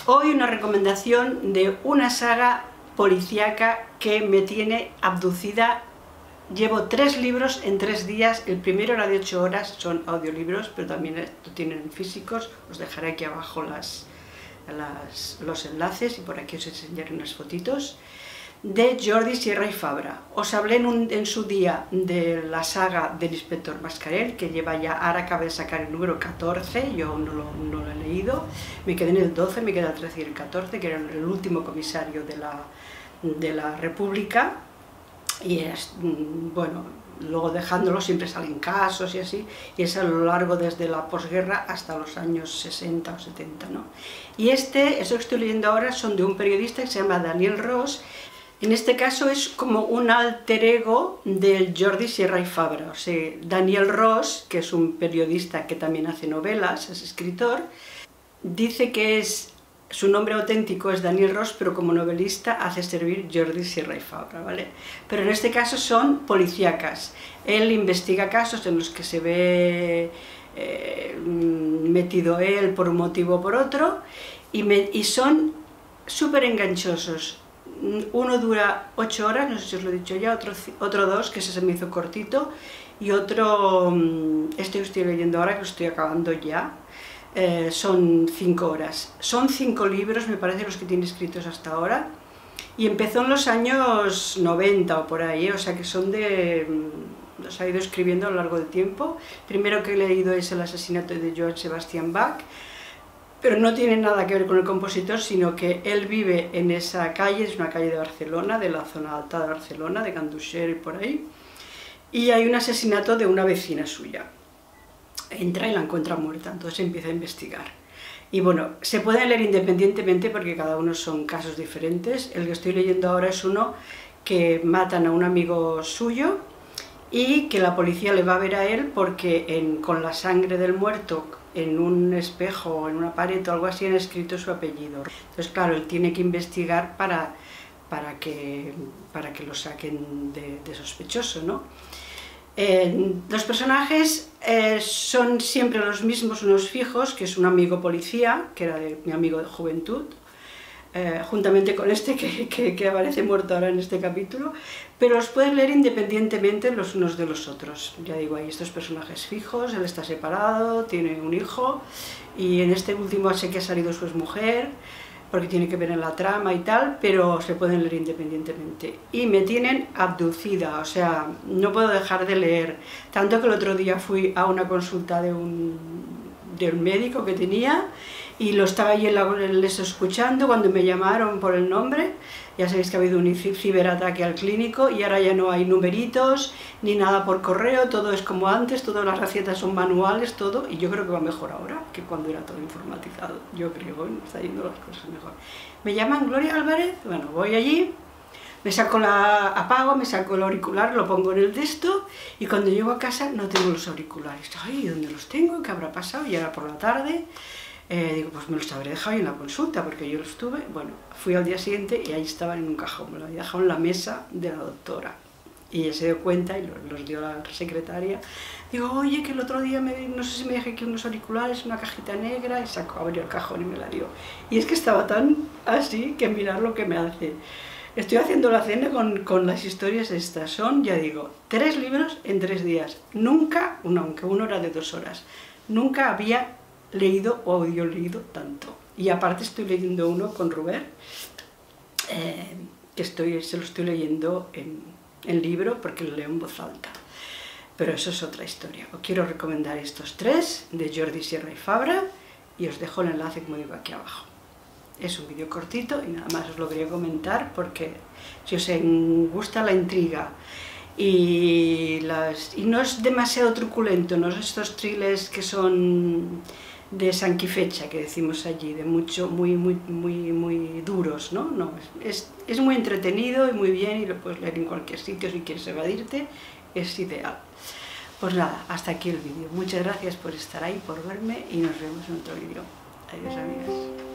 Hoy una recomendación de una saga policíaca que me tiene abducida. Llevo 3 libros en 3 días, el primero era de 8 horas, son audiolibros, pero también lo tienen físicos. Os dejaré aquí abajo los enlaces y por aquí os enseñaré unas fotitos. De Jordi Sierra y Fabra. Os hablé en su día de la saga del Inspector Mascarell, que lleva ya, ahora acaba de sacar el número 14, yo no lo he leído, me quedé en el 12, me queda el 13 y el 14, que era el último comisario de la República, y es, bueno, luego dejándolo siempre salen casos y así, y es a lo largo desde la posguerra hasta los años 60 o 70, ¿no? Y eso que estoy leyendo ahora son de un periodista que se llama Daniel Ros. En este caso es como un alter ego del Jordi Sierra y Fabra. O sea, Daniel Ros, que es un periodista que también hace novelas, es escritor, dice que su nombre auténtico es Daniel Ros, pero como novelista hace servir Jordi Sierra y Fabra, ¿vale? Pero en este caso son policíacas. Él investiga casos en los que se ve metido él por un motivo o por otro, y son súper enganchosos. Uno dura 8 horas, no sé si os lo he dicho ya, otro 2, que ese se me hizo cortito, y otro, este que estoy leyendo ahora, que lo estoy acabando ya, son 5 horas. Son 5 libros, me parece, los que tiene escritos hasta ahora, y empezó en los años 90 o por ahí, o sea que los ha ido escribiendo a lo largo del tiempo. El primero que he leído es El asesinato de Johann Sebastian Bach, pero no tiene nada que ver con el compositor, sino que él vive en esa calle, es una calle de Barcelona, de la zona alta de Barcelona, de Ganduxer y por ahí, y hay un asesinato de una vecina suya. Entra y la encuentra muerta, entonces empieza a investigar. Y bueno, se pueden leer independientemente porque cada uno son casos diferentes. El que estoy leyendo ahora es uno que matan a un amigo suyo y que la policía le va a ver a él porque con la sangre del muerto en un espejo o en una pared o algo así han escrito su apellido. Entonces claro, él tiene que investigar para que lo saquen de sospechoso, ¿no? Los personajes son siempre los mismos, unos fijos, que es un amigo policía, que era mi amigo de juventud, juntamente con este que aparece muerto ahora en este capítulo, pero los puedes leer independientemente los unos de los otros. Ya digo, hay estos personajes fijos, él está separado, tiene un hijo, y en este último sé que ha salido su exmujer, porque tiene que ver en la trama y tal, pero se pueden leer independientemente. Y me tienen abducida, o sea, no puedo dejar de leer, tanto que el otro día fui a una consulta de un médico que tenía, y lo estaba allí les escuchando cuando me llamaron por el nombre. Ya sabéis que ha habido un ciberataque al clínico y ahora ya no hay numeritos ni nada por correo, todo es como antes, todas las recetas son manuales, todo, y yo creo que va mejor ahora que cuando era todo informatizado. Yo creo que está yendo las cosas mejor. Me llaman Gloria Álvarez, bueno, voy allí, me saco apago, me saco el auricular, lo pongo en el texto, y cuando llego a casa no tengo los auriculares. Ay, ¿dónde los tengo? ¿Qué habrá pasado? Y era por la tarde. Digo, pues me los habré dejado en la consulta, porque yo los tuve. Bueno, fui al día siguiente y ahí estaban en un cajón, me lo había dejado en la mesa de la doctora. Y ella se dio cuenta y los dio a la secretaria. Digo, oye, que el otro día, no sé si me dejé aquí unos auriculares, una cajita negra, y abrió el cajón y me la dio. Y es que estaba tan así que mirar lo que me hace. Estoy haciendo la cena con las historias estas. Son, ya digo, 3 libros en 3 días. Nunca, aunque uno era de 2 horas, nunca había leído o audioleído tanto. Y aparte estoy leyendo uno con Robert, que se lo estoy leyendo en libro porque lo leo en voz alta. Pero eso es otra historia. Os quiero recomendar estos 3 de Jordi Sierra y Fabra y os dejo el enlace, como digo, aquí abajo. Es un vídeo cortito y nada más os lo quería comentar porque si os gusta la intriga y no es demasiado truculento, no es estos thrillers que son de sanquifecha, que decimos allí, de muy duros, ¿no? No, es muy entretenido y muy bien, y lo puedes leer en cualquier sitio. Si quieres evadirte, es ideal. Pues nada, hasta aquí el vídeo. Muchas gracias por estar ahí, por verme, y nos vemos en otro vídeo. Adiós, amigas.